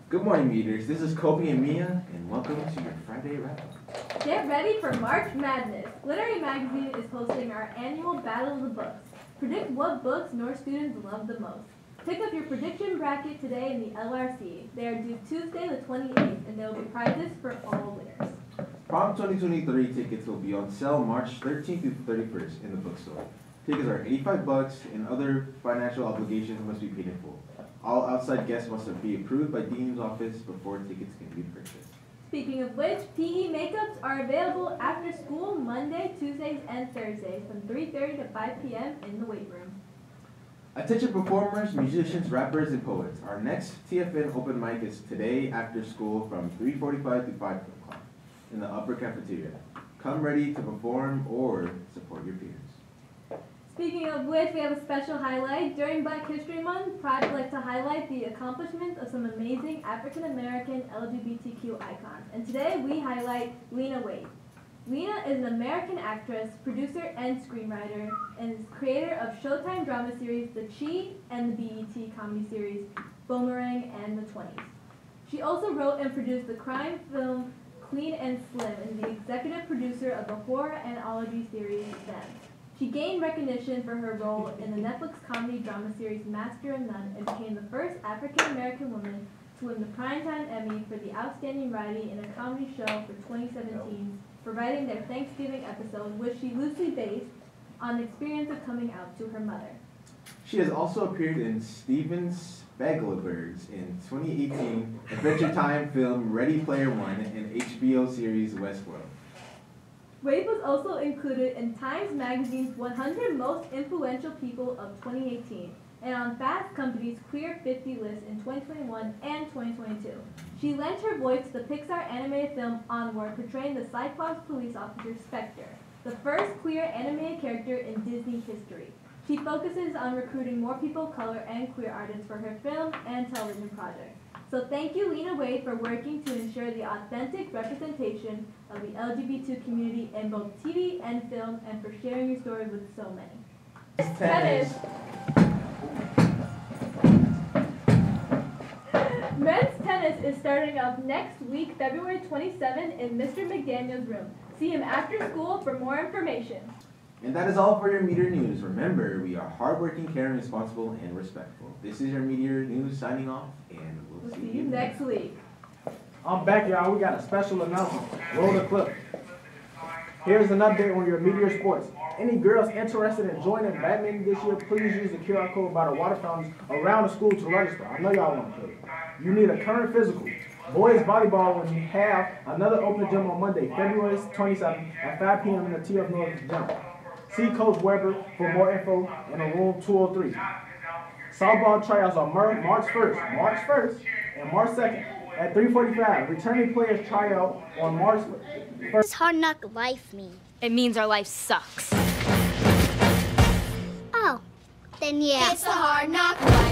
Good morning, Meteors. This is Kobe and Mia, and welcome to your Friday wrap-up. Get ready for March Madness. Literary Magazine is hosting our annual Battle of the Books. Predict what books North students love the most. Pick up your prediction bracket today in the LRC. They are due Tuesday the 28th, and there will be prizes for all winners. Prom 2023 tickets will be on sale March 13th through 31st in the bookstore. Tickets are $85, and other financial obligations must be paid in full. All outside guests must be approved by Dean's office before tickets can be purchased. Speaking of which, PE makeups are available after school Monday, Tuesdays, and Thursdays from 3:30 to 5 p.m. in the weight room. Attention performers, musicians, rappers, and poets. Our next TFN open mic is today after school from 3:45 to 5 o'clock in the upper cafeteria. Come ready to perform or support your peers. Speaking of which, we have a special highlight. During Black History Month, Pride would like to highlight the accomplishments of some amazing African-American LGBTQ icons. And today we highlight Lena Waithe. Lena is an American actress, producer, and screenwriter, and is creator of Showtime drama series The Chi and the BET comedy series Boomerang and the 20s. She also wrote and produced the crime film Clean and Slim and the executive producer of the horror anthology series Them. She gained recognition for her role in the Netflix comedy drama series Master and None and became the first African-American woman to win the Primetime Emmy for the Outstanding Writing in a Comedy Show for 2017 for writing their Thanksgiving episode, which she loosely based on the experience of coming out to her mother. She has also appeared in Steven Spielberg's in 2018 Adventure Time film Ready Player One and HBO series Westworld. Waithe was also included in Times Magazine's 100 Most Influential People of 2018 and on Fast Company's Queer 50 list in 2021 and 2022. She lent her voice to the Pixar animated film Onward, portraying the Cyclops police officer Spectre, the first queer animated character in Disney history. She focuses on recruiting more people of color and queer artists for her film and television projects. So thank you, Lena Waithe, for working to ensure the authentic representation of the LGBT community in both TV and film, and for sharing your story with so many. Tennis. Men's tennis is starting up next week, February 27th, in Mr. McDaniel's room. See him after school for more information. And that is all for your Meteor News. Remember, we are hardworking, caring, responsible, and respectful. This is your Meteor News signing off, and we'll see you next week. I'm back, y'all. We got a special announcement. Roll the clip. Here's an update on your Meteor sports. Any girls interested in joining badminton this year, please use the QR code by the water fountains around the school to register. I know y'all want to play. You need a current physical. Boys volleyball will have another open gym on Monday, February 27th at 5 p.m. in the TF North gym. See Coach Weber for more info in room 203. Softball tryouts are March 1st and March 2nd at 3:45. Returning players try out on March 1st. What does hard knock life mean? It means our life sucks. Oh, then yeah. It's the hard knock life.